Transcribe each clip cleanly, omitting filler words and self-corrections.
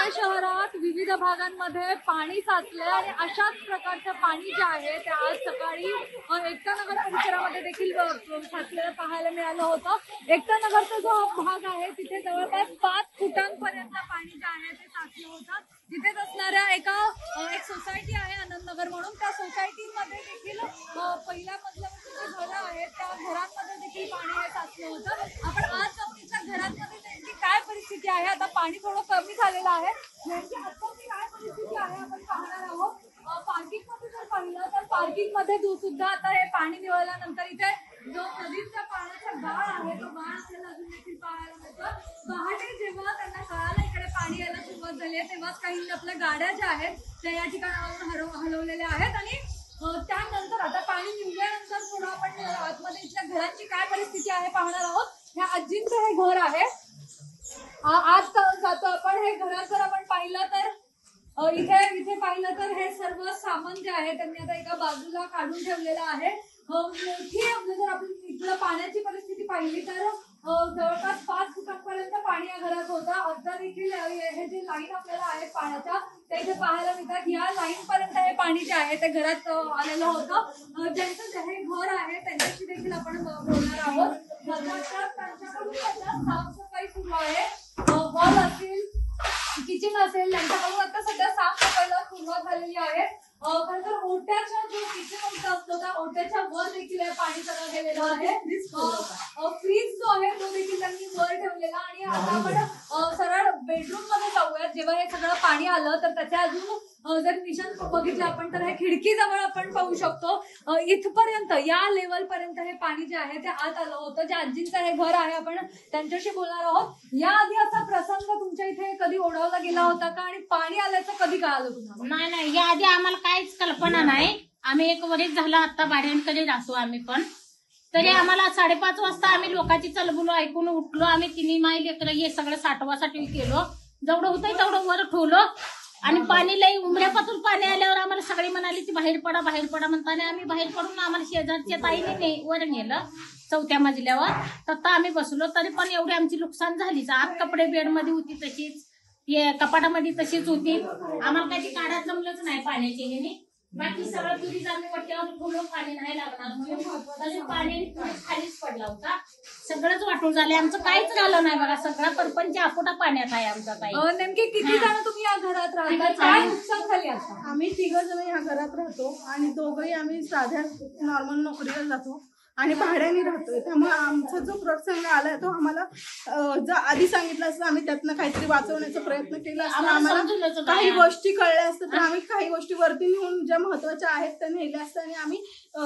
पुणे शहरात विविध भागांमध्ये पाणी साचले आणि अशाच प्रकारचं पाणी जे आहे ते आज सकाळी एकता नगर परिसरामध्ये देखील साचलेलं पाहायला मिळालं होतं। एकता नगरचा जो भाग आहे तिथे जवळपास 5 फुटांपर्यंत पाणी जे आहे ते साचलं होतं। तिथेच असणाऱ्या एक सोसायटी आहे आनंदनगर म्हणून, त्या सोसायटीमध्ये देखील पहिल्या मजल्यावरची घरं आहेत त्या घरांमध्ये देखील पाणी हे साचलं होतं। आपण आज जाऊन घरांमध्ये नेमकी काय परिस्थिती आहे, आता पाणी थोडं कमी झालेलं आहे, नेमकी आताची काय परिस्थिती आहे आपण पाहणार आहोत। पार्किंग मध्ये जर पाहिलं तर पार्किंग मध्ये सुद्धा आता हे पाणी निवळल्यानंतर इथे जो नदीचा पाण्याचा गाळ आहे तो गाळ आपल्याला अजून देखील पाहायला मिळतो। पहाटे जेव्हा त्यांना कळालं इकडे पाणी यायला सुरुवात झाली आहे तेव्हाच काही आपल्या गाड्या ज्या आहेत त्या या ठिकाणावरून हलवलेल्या आहेत आणि त्यानंतर आता पाणी निघल्यानंतर थोडं आपण आतमध्ये इथल्या घरांची काय परिस्थिती आहे पाहणार आहोत। ह्या आजींचं हे घर आहे, आज जातो आपण हे घरात जर आपण पाहिलं तर इथे पाहिलं तर हे सर्व सामान जे आहे त्यांनी आता एका बाजूला काढून ठेवलेलं आहे। मोठी जर आपण इथलं पाण्याची परिस्थिती पाहिली तर जवळपास 5 फुटांपर्यंत पाणी या घरात होतं। आता देखील हे जे लाईन आपल्याला आहे पाण्याच्या ते इथे पाहायला मिळतात, या लाईन पर्यंत हे पाणी जे आहे ते घरात आलेलं होतं। ज्यांचं हे घर आहे त्यांच्याशी देखील आपण बोलणार आहोत। त्यांच्याकडून साफसफाई सुरू आहे, हॉल असतील किचन असेल त्यांच्याकडून आता सध्या साफसफाईला सुरुवात झालेली आहे। खरं तर ओट्याचा जो किचन असतो त्या ओट्याच्या वर देखील पाणी सगळं गेलेलं आहे। फ्रीज जो आहे तो देखील त्यांनी वर ठेवलेला आणि आता आपण सरळ बेडरूम मध्ये जाऊयात। जेव्हा हे सगळं पाणी आलं तर त्याच्या अजून जर निशाण बघितलं आपण तर हे खिडकी जवळ आपण पाहू शकतो, इथपर्यंत या लेवल पर्यंत हे पाणी जे आहे ते आत आलं होतं। ज्या आजींचं हे घर आहे आपण त्यांच्याशी बोलणार आहोत। याआधी असा प्रसंग तुमच्या इथे कधी ओढवला गेला होता का आणि पाणी आल्याचं कधी कळालं तुम्हाला? नाही, याआधी आम्हाला काहीच कल्पना नाही। आम्ही 1 वर्ष झालं आता भाड्याकडे राहतो आम्ही पण, तरी आम्हाला 5:30 वाजता आम्ही लोकांची चलबुल ऐकून उठलो। आम्ही 3 माई लेकरं हे सगळं साठवासाठी केलो, जेवढं होतं तेवढं वर ठेवलो आणि पाणी लई उमऱ्यापासून पाणी आल्यावर आम्हाला सगळी म्हणाली ती बाहेर पडा म्हणताना आम्ही बाहेर पडून आम्हाला शेजारच्या ताईने वर नेलं 4थ्या मजल्यावर। तर आम्ही बसलो, तरी पण एवढी आमची नुकसान झालीच। आत कपडे बेडमध्ये होती तशीच, कपाटामध्ये तशीच होती, आम्हाला काही काढा जमलंच नाही पाण्याची ह्याने। बाकी सगळं फ्रीज आम्ही वट्यावर ठेवलो, पाणी नाही लागणार म्हणून, तरी पाणी खालीच पडला होता। सगळंच वाटून झाले, आमचं काहीच राहिलं नाही बघा, सगळा परपंच अपोटा पाण्यात आहे आमचा काही। नेमके किती जण तुम्ही या घरात राहता, काय नुकसान झाली आता? आम्ही 3 जण या घरात राहतो आणि दोघंही आम्ही साध्या नॉर्मल नोकरीला जातो आणि भाड्याने राहतोय। त्यामुळे आमचा जो प्रसंग आलाय तो आम्हाला जर आधी सांगितलं असतं आम्ही त्यातनं काहीतरी वाचवण्याचा प्रयत्न केला असता, आम्हाला काही गोष्टी कळल्या असतात तर आम्ही काही गोष्टी वरती नेऊन ज्या महत्वाच्या आहेत त्या नेल्या असत्या आणि आम्ही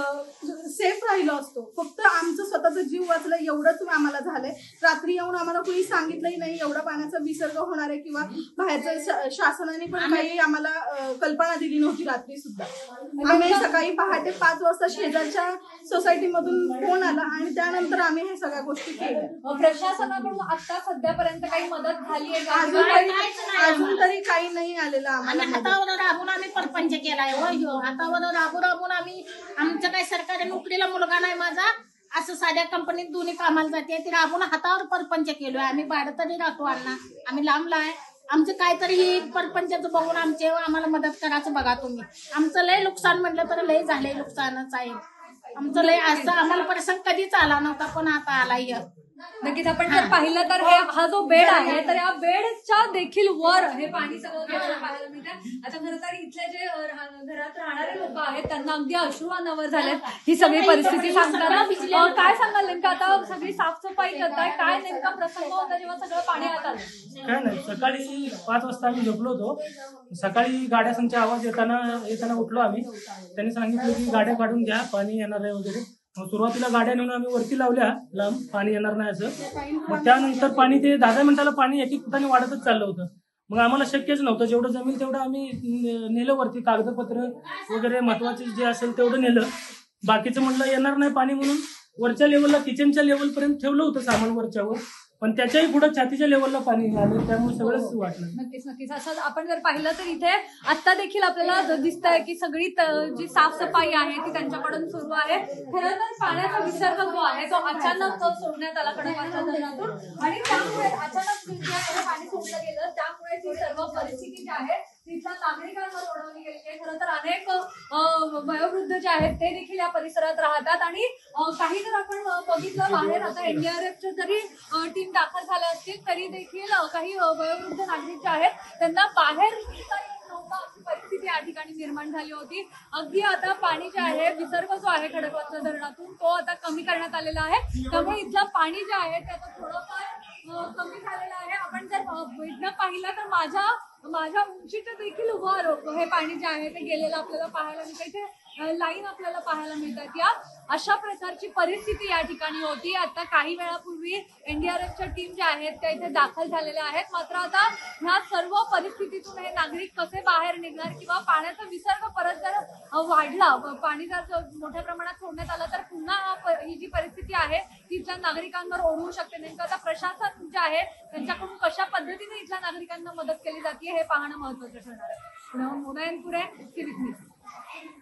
सेफ राहिलो असतो। फक्त आमचं स्वतःचा जीव वाचला एवढंच आम्हाला झालंय। रात्री येऊन आम्हाला कुणी सांगितलंही नाही एवढा पाण्याचा विसर्ग होणार आहे किंवा बाहेरच्या शासनाने पण काही आम्हाला कल्पना दिली नव्हती। रात्री सुद्धा आम्ही सकाळी पहाटे 5 वाजता शेजारच्या सोसायटीमधून फोन आला आणि त्यानंतर आम्ही हे सगळ्या गोष्टी केल्या। प्रशासनाकडून आता सध्यापर्यंत काही मदत झाली आहे का? अजून तरी काही नाही आलेलं आम्हाला। हातावर राबून आम्ही परपंच केलाय, हातावर राबून आम्ही, आमचं काही सरकारी नोकरीला मुलगा नाही माझा, असं साध्या कंपनीत दोन्ही कामाला जाते, ते राबून हातावर परपंच केलोय आम्ही। भाडं तरी राहतो अण्णा, आम्ही लांबला आहे, आमचं काहीतरी हे परपंचाचं बघून आम्हाला मदत करायचं बघा तुम्ही। आमचं लय नुकसान म्हटलं तर लय झालंय, नुकसानच आहे आमचं लय। असं आम्हाला प्रसंग कधीच आला नव्हता पण आता आलाय। नक्कीच आपण जर पाहिलं तर हा जो बेड आहे तर या बेडच्या देखील वर हे पाणी सगळं गेलेलं पाहायला मिळतं। आता खरं तर इथले जे घरात राहणारे लोक आहेत त्यांना अगदी अश्रू अनावर झालेत ही सगळी परिस्थिती सांगताना। काय सांगाल नेमकं, आता सगळी साफसफाई करताय, काय नेमका प्रसंग होता जेव्हा सगळं पाणी आत आलं? काय नाही, सकाळी 5 वाजता आम्ही झोपलो होतो। सकाळी गाड्यांचा आवाज येताना उठलो आम्ही, त्यांनी सांगितलं की गाड्या काढून घ्या पाणी येणार आहे वगैरे। सुरुवातीला गाड्या नेऊन आम्ही वरती लावल्या, लांब पाणी येणार नाही असं। मग त्यानंतर पाणी ते 10 मिनिटाला पाणी 1-1 फुटाने वाढतच चाललं होतं। मग आम्हाला शक्यच नव्हतं, जेवढं जमेल तेवढं आम्ही नेलं वरती, कागदपत्र वगैरे महत्वाचे जे असेल तेवढं नेलं। बाकीचं म्हटलं येणार नाही पाणी म्हणून वरच्या लेवलला किचनच्या लेवलपर्यंत ठेवलं होतं सामान वरच्यावर, पण त्याच्याही पुढे छातीच्या लेवलला पाणी आलं, त्यामुळे सगळंच वाटलं. नक्कीच नक्कीच. असं आपण जर पाहिलं तर इथे आता देखील आपल्याला दिसत आहे की सगळी जी साफसफाई आहे ती त्यांच्याकडून सुरू आहे. खरं तर पाण्याचा विसर्ग जो आहे तो अचानक सोडण्यात आला खडकवासला धरणातून आणि त्यामुळे अचानक जिल्ह्यामध्ये पाणी सोडलं गेलं, त्यामुळे ही सर्व परिस्थिती जी आहे तिथल्या नागरिकांवर ओढवली गेली आहे. खरं तर अनेक वयोवृद्ध जे आहेत ते देखील या परिसरात राहतात आणि काही जर आपण बघितलं बाहेर आता एनडीआरएफच्या जरी टीम दाखल झाल्या असतील तरी देखील काही वयोवृद्ध नागरिक जे आहेत त्यांना बाहेर निघता येत नव्हतं, अशी परिस्थिती या ठिकाणी निर्माण झाली होती. अगदी आता पाणी जे आहे विसर्ग जो आहे खडकवासला धरणातून तो आता कमी करण्यात आलेला आहे, त्यामुळे इथलं पाणी जे आहे ते आता थोडंफार कमी झालेलं आहे. आपण जर इथनं पाहिलं तर माझ्या उंचीचं देखील उभं हे पाणी जे आहे ते गेलेलं आपल्याला पाहायला मिळतं. इथे लाईन आपल्याला पाहायला मिळतात. या अशा प्रकारची परिस्थिती या ठिकाणी होती. आता काही वेळापूर्वी एनडीआरएफच्या टीम ज्या आहेत त्या इथे दाखल झालेल्या आहेत. मात्र आता ह्या सर्व परिस्थितीतून हे नागरिक कसे बाहेर निघणार किंवा पाण्याचा विसर्ग परत जर वाढला, पाणी जर मोठ्या प्रमाणात सोडण्यात आलं तर पुन्हा ही जी परिस्थिती आहे ती इथल्या नागरिकांवर ओढवू शकते. नेमकं आता प्रशासन जे आहे त्यांच्याकडून कशा पद्धतीने इथल्या नागरिकांना मदत केली जाते हे पाहणं महत्त्वाचं ठरणार आहे. पुण्याहून मोनायनपुरे, सिविक न्यूज.